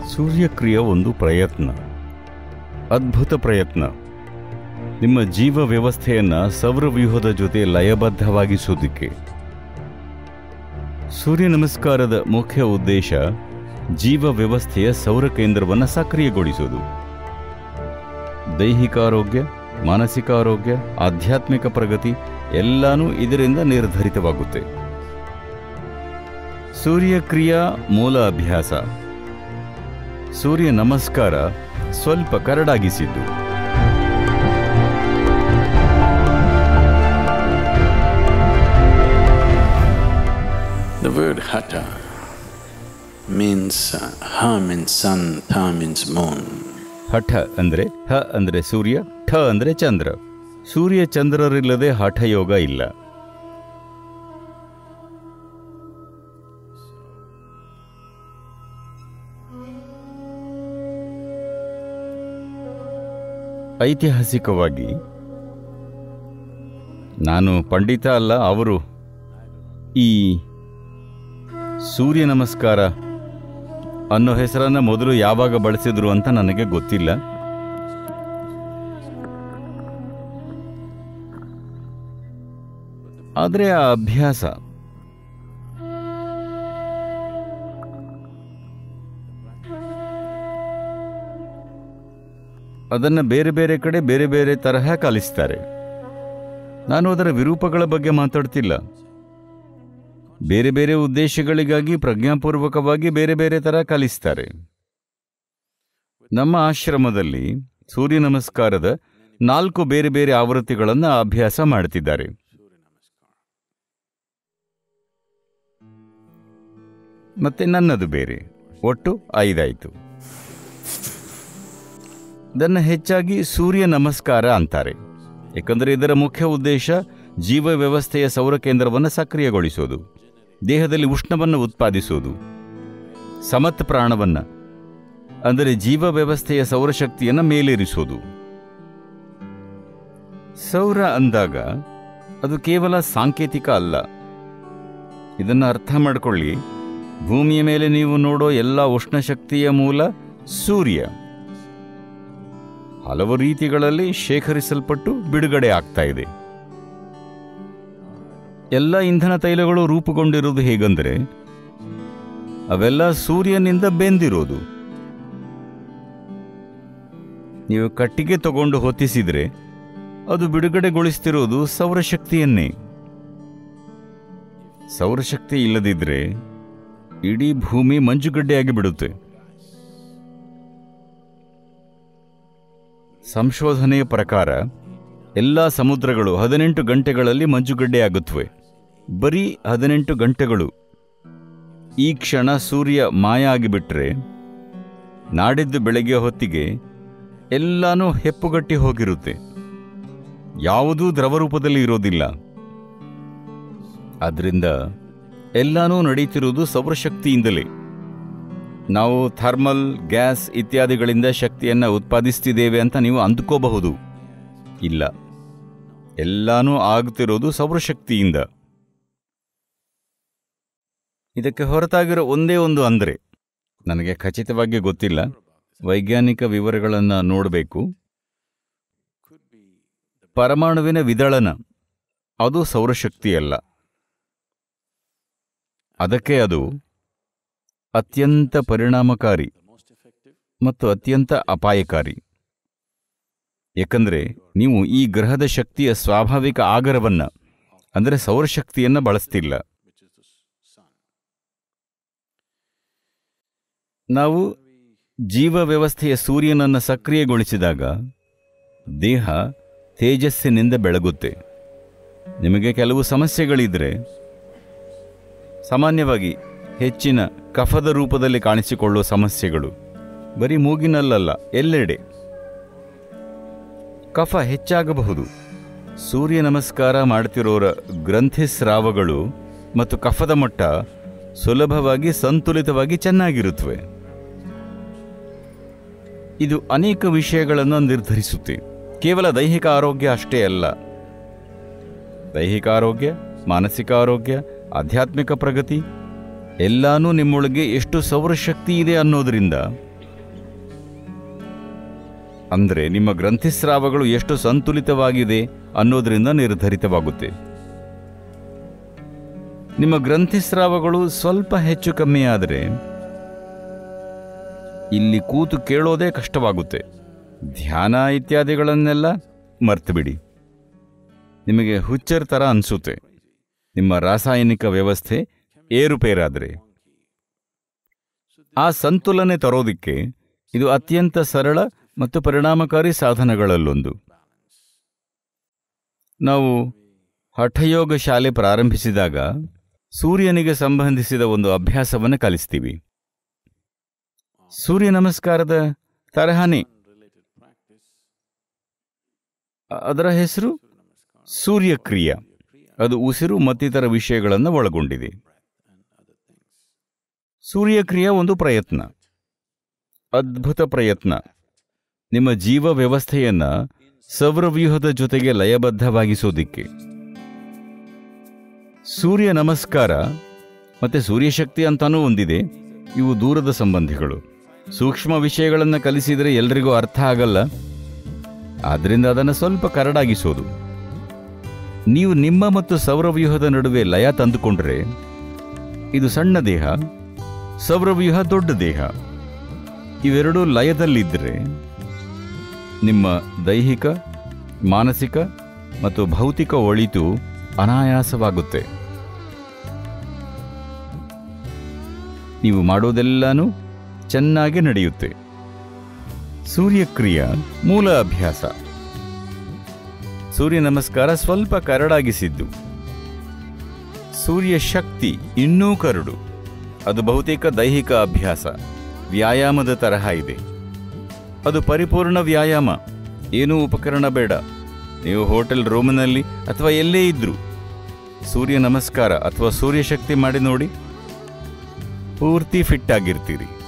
ಸೂರ್ಯಕ್ರಿಯೆ ಒಂದು ಪ್ರಯತ್ನ, ಅದ್ಭುತ ಪ್ರಯತ್ನ. ನಿಮ್ಮ ಜೀವ ವ್ಯವಸ್ಥೆಯನ್ನು ಸೌರವ್ಯೂಹದ ಜೊತೆ ಲಯಬದ್ಧವಾಗಿಸುವುದಕ್ಕೆ. ಸೂರ್ಯ ನಮಸ್ಕಾರದ ಮುಖ್ಯ ಉದ್ದೇಶ ಜೀವ ವ್ಯವಸ್ಥೆಯ ಸೌರ ಕೇಂದ್ರವನ್ನು ಸಕ್ರಿಯಗೊಳಿಸುವುದು. ದೈಹಿಕ ಆರೋಗ್ಯ, ಮಾನಸಿಕ ಆರೋಗ್ಯ, ಆಧ್ಯಾತ್ಮಿಕ ಪ್ರಗತಿ ಎಲ್ಲಾನೂ ಇದರಿಂದ ನಿರ್ಧರಿತವಾಗುತ್ತೆ. ಸೂರ್ಯಕ್ರಿಯಾ ಮೂಲ ಅಭ್ಯಾಸ. ಸೂರ್ಯ ನಮಸ್ಕಾರ ಸ್ವಲ್ಪ ಕರಡಾಗಿಸಿದ್ದು. The word Hatha means Ha means sun, Tha means moon. ಹಠ ಅಂದರೆ ಹ ಅಂದರೆ ಸೂರ್ಯ, ಠ ಅಂದರೆ ಚಂದ್ರ. ಸೂರ್ಯ ಚಂದ್ರರಿಲ್ಲದೆ ಹಠಯೋಗ ಇಲ್ಲ. ಐತಿಹಾಸಿಕವಾಗಿ, ನಾನು ಪಂಡಿತ ಅಲ್ಲ, ಅವರು ಈ ಸೂರ್ಯ ನಮಸ್ಕಾರ ಅನ್ನೋ ಹೆಸರನ್ನು ಮೊದಲು ಯಾವಾಗ ಬಳಸಿದ್ರು ಅಂತ ನನಗೆ ಗೊತ್ತಿಲ್ಲ. ಆದರೆ ಆ ಅಭ್ಯಾಸ ಅದನ್ನು ಬೇರೆ ಬೇರೆ ಕಡೆ ಬೇರೆ ಬೇರೆ ತರಹ ಕಲಿಸ್ತಾರೆ. ನಾನು ಅದರ ವಿರೂಪಗಳ ಬಗ್ಗೆ ಮಾತಾಡ್ತಿಲ್ಲ. ಬೇರೆ ಬೇರೆ ಉದ್ದೇಶಗಳಿಗಾಗಿ ಪ್ರಜ್ಞಾಪೂರ್ವಕವಾಗಿ ಬೇರೆ ಬೇರೆ ಥರ ಕಲಿಸ್ತಾರೆ. ನಮ್ಮ ಆಶ್ರಮದಲ್ಲಿ ಸೂರ್ಯ ನಮಸ್ಕಾರದ 4 ಬೇರೆ ಬೇರೆ ಆವೃತ್ತಿಗಳನ್ನು ಅಭ್ಯಾಸ ಮಾಡ್ತಿದ್ದಾರೆ. ಮತ್ತೆ ನನ್ನದು ಬೇರೆ. ಒಟ್ಟು 5 ಆಯಿತು. ಇದನ್ನು ಹೆಚ್ಚಾಗಿ ಸೂರ್ಯ ನಮಸ್ಕಾರ ಅಂತಾರೆ, ಏಕೆಂದರೆ ಇದರ ಮುಖ್ಯ ಉದ್ದೇಶ ಜೀವ ವ್ಯವಸ್ಥೆಯ ಸೌರ ಕೇಂದ್ರವನ್ನು ಸಕ್ರಿಯಗೊಳಿಸೋದು, ದೇಹದಲ್ಲಿ ಉಷ್ಣವನ್ನು ಉತ್ಪಾದಿಸೋದು, ಸಮತ್ ಪ್ರಾಣವನ್ನು ಅಂದರೆ ಜೀವ ವ್ಯವಸ್ಥೆಯ ಸೌರಶಕ್ತಿಯನ್ನು ಮೇಲೇರಿಸೋದು. ಸೌರ ಅಂದಾಗ ಅದು ಕೇವಲ ಸಾಂಕೇತಿಕ ಅಲ್ಲ. ಇದನ್ನು ಅರ್ಥ ಮಾಡಿಕೊಳ್ಳಿ. ಭೂಮಿಯ ಮೇಲೆ ನೀವು ನೋಡೋ ಎಲ್ಲ ಉಷ್ಣಶಕ್ತಿಯ ಮೂಲ ಸೂರ್ಯ. ಹಲವು ರೀತಿಗಳಲ್ಲಿ ಶೇಖರಿಸಲ್ಪಟ್ಟು ಬಿಡುಗಡೆ ಆಗ್ತಾ ಇದೆ. ಎಲ್ಲ ಇಂಧನ ತೈಲಗಳು ರೂಪುಗೊಂಡಿರುವುದು ಹೇಗೆಂದರೆ ಅವೆಲ್ಲ ಸೂರ್ಯನಿಂದ ಬೆಂದಿರೋದು. ನೀವು ಕಟ್ಟಿಗೆ ತಗೊಂಡು ಹೊತ್ತಿಸಿದ್ರೆ ಅದು ಬಿಡುಗಡೆಗೊಳಿಸ್ತಿರೋದು ಸೌರಶಕ್ತಿಯನ್ನೇ. ಸೌರಶಕ್ತಿ ಇಲ್ಲದಿದ್ದರೆ ಇಡೀ ಭೂಮಿ ಮಂಜುಗಡ್ಡೆಯಾಗಿ ಬಿಡುತ್ತೆ. ಸಂಶೋಧನೆಯ ಪ್ರಕಾರ ಎಲ್ಲ ಸಮುದ್ರಗಳು 18 ಗಂಟೆಗಳಲ್ಲಿ ಮಂಜುಗಡ್ಡೆಯಾಗುತ್ತವೆ. ಬರೀ 18 ಗಂಟೆಗಳು. ಈ ಕ್ಷಣ ಸೂರ್ಯ ಮಾಯ ಆಗಿಬಿಟ್ರೆ ನಾಡಿದ್ದು ಬೆಳಗ್ಗೆ ಹೊತ್ತಿಗೆ ಎಲ್ಲಾನೂ ಹೆಪ್ಪುಗಟ್ಟಿ ಹೋಗಿರುತ್ತೆ. ಯಾವುದೂ ದ್ರವರೂಪದಲ್ಲಿ ಇರೋದಿಲ್ಲ. ಆದ್ದರಿಂದ ಎಲ್ಲಾನೂ ನಡೀತಿರುವುದು ಸೌರಶಕ್ತಿಯಿಂದಲೇ. ನಾವು ಥರ್ಮಲ್, ಗ್ಯಾಸ್ ಇತ್ಯಾದಿಗಳಿಂದ ಶಕ್ತಿಯನ್ನು ಉತ್ಪಾದಿಸ್ತಿದ್ದೇವೆ ಅಂತ ನೀವು ಅಂದ್ಕೋಬಹುದು. ಇಲ್ಲ, ಎಲ್ಲಾನೂ ಆಗ್ತಿರೋದು ಸೌರಶಕ್ತಿಯಿಂದ. ಇದಕ್ಕೆ ಹೊರತಾಗಿರೋ ಒಂದೇ ಒಂದು ಅಂದರೆ ನನಗೆ ಖಚಿತವಾಗಿ ಗೊತ್ತಿಲ್ಲ, ವೈಜ್ಞಾನಿಕ ವಿವರಗಳನ್ನು ನೋಡಬೇಕು. ಪರಮಾಣುವಿನ ವಿದಳನ ಅದು ಸೌರಶಕ್ತಿಯಲ್ಲ. ಅದಕ್ಕೆ ಅದು ಅತ್ಯಂತ ಪರಿಣಾಮಕಾರಿ ಮತ್ತು ಅತ್ಯಂತ ಅಪಾಯಕಾರಿ. ಏಕೆಂದರೆ ನೀವು ಈ ಗ್ರಹದ ಶಕ್ತಿಯ ಸ್ವಾಭಾವಿಕ ಆಗರವನ್ನು ಅಂದರೆ ಸೌರಶಕ್ತಿಯನ್ನು ಬಳಸ್ತಿಲ್ಲ. ನಾವು ಜೀವ ವ್ಯವಸ್ಥೆಯ ಸೂರ್ಯನನ್ನು ಸಕ್ರಿಯಗೊಳಿಸಿದಾಗ ದೇಹ ತೇಜಸ್ಸಿನಿಂದ ಬೆಳಗುತ್ತೆ. ನಿಮಗೆ ಕೆಲವು ಸಮಸ್ಯೆಗಳಿದ್ದರೆ, ಸಾಮಾನ್ಯವಾಗಿ ಹೆಚ್ಚಿನ ಕಫದ ರೂಪದಲ್ಲಿ ಕಾಣಿಸಿಕೊಳ್ಳುವ ಸಮಸ್ಯೆಗಳು, ಬರೀ ಮೂಗಿನಲ್ಲಲ್ಲ, ಎಲ್ಲೆಡೆ ಕಫ ಹೆಚ್ಚಾಗಬಹುದು. ಸೂರ್ಯ ನಮಸ್ಕಾರ ಮಾಡ್ತಿರೋರ ಗ್ರಂಥಿಸ್ರಾವಗಳು ಮತ್ತು ಕಫದ ಮಟ್ಟ ಸುಲಭವಾಗಿ ಸಂತುಲಿತವಾಗಿ ಚೆನ್ನಾಗಿರುತ್ತವೆ. ಇದು ಅನೇಕ ವಿಷಯಗಳನ್ನು ನಿರ್ಧರಿಸುತ್ತೆ. ಕೇವಲ ದೈಹಿಕ ಆರೋಗ್ಯ ಅಷ್ಟೇ ಅಲ್ಲ. ದೈಹಿಕ ಆರೋಗ್ಯ, ಮಾನಸಿಕ ಆರೋಗ್ಯ, ಆಧ್ಯಾತ್ಮಿಕ ಪ್ರಗತಿ ಎಲ್ಲಾನೂ ನಿಮ್ಮೊಳಗೆ ಎಷ್ಟು ಸೌರಶಕ್ತಿ ಇದೆ ಅನ್ನೋದರಿಂದ ಅಂದರೆ ನಿಮ್ಮ ಗ್ರಂಥಿಸ್ರಾವಗಳು ಎಷ್ಟು ಸಂತುಲಿತವಾಗಿದೆ ಅನ್ನೋದರಿಂದ ನಿರ್ಧರಿತವಾಗುತ್ತೆ. ನಿಮ್ಮ ಗ್ರಂಥಿಸ್ರಾವಗಳು ಸ್ವಲ್ಪ ಹೆಚ್ಚು ಕಮ್ಮಿ ಆದರೆ ಇಲ್ಲಿ ಕೂತು ಕೇಳೋದೇ ಕಷ್ಟವಾಗುತ್ತೆ. ಧ್ಯಾನ ಇತ್ಯಾದಿಗಳನ್ನೆಲ್ಲ ಮರ್ತುಬಿಡಿ. ನಿಮಗೆ ಹುಚ್ಚರ ಥರ ಅನಿಸುತ್ತೆ ನಿಮ್ಮ ರಾಸಾಯನಿಕ ವ್ಯವಸ್ಥೆ ಏರುಪೇರಾದರೆ. ಆ ಸಂತುಲನೆ ತರೋದಿಕ್ಕೆ ಇದು ಅತ್ಯಂತ ಸರಳ ಮತ್ತು ಪರಿಣಾಮಕಾರಿ ಸಾಧನಗಳಲ್ಲೊಂದು. ನಾವು ಹಠಯೋಗ ಶಾಲೆ ಪ್ರಾರಂಭಿಸಿದಾಗ ಸೂರ್ಯನಿಗೆ ಸಂಬಂಧಿಸಿದ ಒಂದು ಅಭ್ಯಾಸವನ್ನು ಕಲಿಸ್ತೀವಿ. ಸೂರ್ಯ ನಮಸ್ಕಾರದ ತರಹನೇ. ಅದರ ಹೆಸರು ಸೂರ್ಯಕ್ರಿಯಾ. ಅದು ಉಸಿರು ಮತ್ತಿತರ ವಿಷಯಗಳನ್ನು ಒಳಗೊಂಡಿದೆ. ಸೂರ್ಯಕ್ರಿಯಾ ಒಂದು ಪ್ರಯತ್ನ, ಅದ್ಭುತ ಪ್ರಯತ್ನ. ನಿಮ್ಮ ಜೀವ ವ್ಯವಸ್ಥೆಯನ್ನು ಸೌರವ್ಯೂಹದ ಜೊತೆಗೆ ಲಯಬದ್ಧವಾಗಿಸೋದಿಕ್ಕೆ. ಸೂರ್ಯ ನಮಸ್ಕಾರ ಮತ್ತು ಸೂರ್ಯಶಕ್ತಿ ಅಂತಾನೂ ಒಂದಿದೆ. ಇವು ದೂರದ ಸಂಬಂಧಿಗಳು. ಸೂಕ್ಷ್ಮ ವಿಷಯಗಳನ್ನು ಕಲಿಸಿದರೆ ಎಲ್ರಿಗೂ ಅರ್ಥ ಆಗಲ್ಲ. ಆದ್ದರಿಂದ ಅದನ್ನು ಸ್ವಲ್ಪ ಕರಡಾಗಿಸೋದು. ನೀವು ನಿಮ್ಮ ಮತ್ತು ಸೌರವ್ಯೂಹದ ನಡುವೆ ಲಯ ತಂದುಕೊಂಡ್ರೆ, ಇದು ಸಣ್ಣ ದೇಹ, ಸೌರವ್ಯೂಹ ದೊಡ್ಡ ದೇಹ, ಇವೆರಡೂ ಲಯದಲ್ಲಿದ್ದರೆ ನಿಮ್ಮ ದೈಹಿಕ, ಮಾನಸಿಕ ಮತ್ತು ಭೌತಿಕ ಒಳಿತು ಅನಾಯಾಸವಾಗುತ್ತೆ. ನೀವು ಮಾಡೋದೆಲ್ಲನೂ ಚೆನ್ನಾಗಿ ನಡೆಯುತ್ತೆ. ಸೂರ್ಯಕ್ರಿಯಾ ಮೂಲ ಅಭ್ಯಾಸ. ಸೂರ್ಯ ನಮಸ್ಕಾರ ಸ್ವಲ್ಪ ಕರಡಾಗಿಸಿದ್ದು. ಸೂರ್ಯ ಶಕ್ತಿ ಇನ್ನೂ ಕರಡು. ಅದು ಬಹುತೇಕ ದೈಹಿಕ ಅಭ್ಯಾಸ, ವ್ಯಾಯಾಮದ ತರಹ ಇದೆ. ಅದು ಪರಿಪೂರ್ಣ ವ್ಯಾಯಾಮ. ಏನೂ ಉಪಕರಣ ಬೇಡ. ನೀವು ಹೋಟೆಲ್ ರೂಮ್ನಲ್ಲಿ ಅಥವಾ ಎಲ್ಲೇ ಇದ್ರೂ ಸೂರ್ಯ ನಮಸ್ಕಾರ ಅಥವಾ ಸೂರ್ಯಶಕ್ತಿ ಮಾಡಿ ನೋಡಿ, ಪೂರ್ತಿ ಫಿಟ್ ಆಗಿರ್ತೀರಿ.